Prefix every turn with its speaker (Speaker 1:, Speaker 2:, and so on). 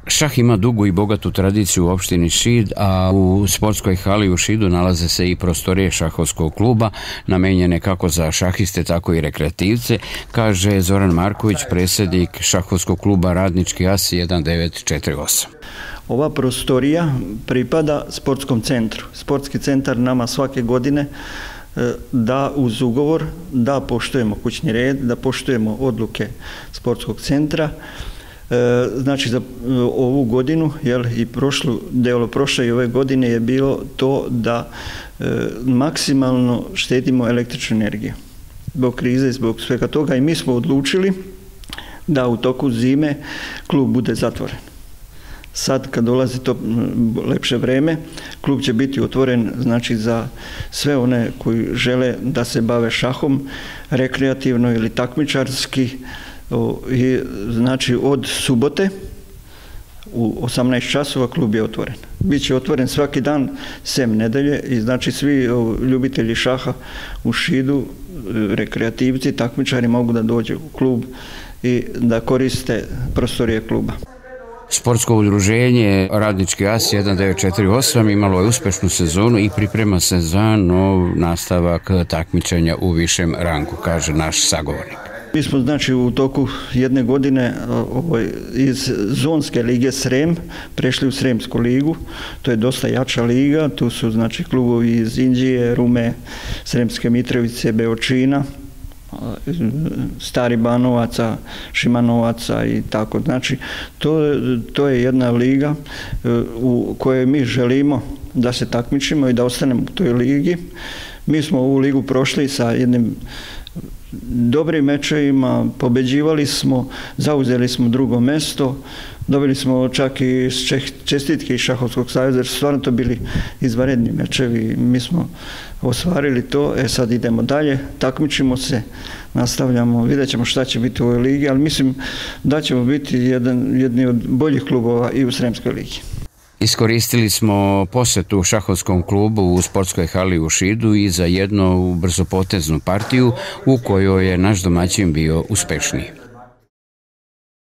Speaker 1: Šah ima dugu i bogatu tradiciju u opštini Šid, a u sportskoj hali u Šidu nalaze se i prostorije šahovskog kluba, namenjene kako za šahiste, tako i rekreativce, kaže Zoran Marković, predsjednik šahovskog kluba Radnički as 1948.
Speaker 2: Ova prostorija pripada sportskom centru. Sportski centar nama svake godine da uz ugovor da poštujemo kućni red, da poštujemo odluke sportskog centra. Znači za ovu godinu i prošle i ove godine je bilo to da maksimalno štedimo električnu energiju. Zbog krize, zbog svega toga i mi smo odlučili da u toku zime klub bude zatvoren. Sad kad dolazi to lepše vreme, klub će biti otvoren znači za sve one koji žele da se bave šahom rekreativno ili takmičarski. I znači od subote u 18 časova klub je otvoren. Biće otvoren svaki dan sem nedelje i znači svi ljubitelji šaha u Šidu, rekreativci, takmičari mogu da dođu u klub i da koriste prostorije kluba.
Speaker 1: Sportsko udruženje Radnički as 1948 imalo je uspešnu sezonu i priprema se za nov nastavak takmičenja u višem rangu, kaže naš sagovornik.
Speaker 2: Mi smo znači u toku jedne godine iz zonske lige Srem prešli u Sremsku ligu. To je dosta jača liga, tu su znači klubovi iz Inđije, Rume, Sremske Mitrovice, Beočina, Stari Banovaca, Šimanovaca i tako. Znači to je jedna liga u kojoj mi želimo da se takmičimo i da ostanemo u toj ligi. Mi smo ovu ligu prošli sa jednim dobrim mečevima, pobeđivali smo, zauzeli smo drugo mesto, dobili smo čak i čestitke iz Šahovskog saveza, jer su stvarno to bili izvanredni mečevi. Mi smo ostvarili to, sad idemo dalje, takmičimo se, nastavljamo, vidjet ćemo šta će biti u ovoj ligi, ali mislim da ćemo biti jedni od boljih klubova i u Sremskoj ligi.
Speaker 1: Iskoristili smo posetu šahovskom klubu u sportskoj hali u Šidu i za jednu brzopoteznu partiju u kojoj je naš domaćin bio uspešniji.